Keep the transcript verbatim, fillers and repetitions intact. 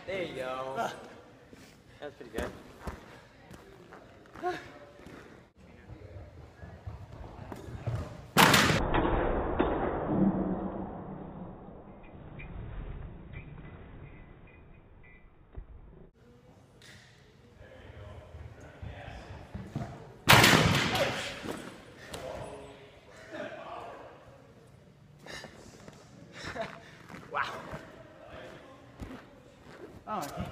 There you go. Uh. That's pretty good. Uh. Wow. Oh, okay.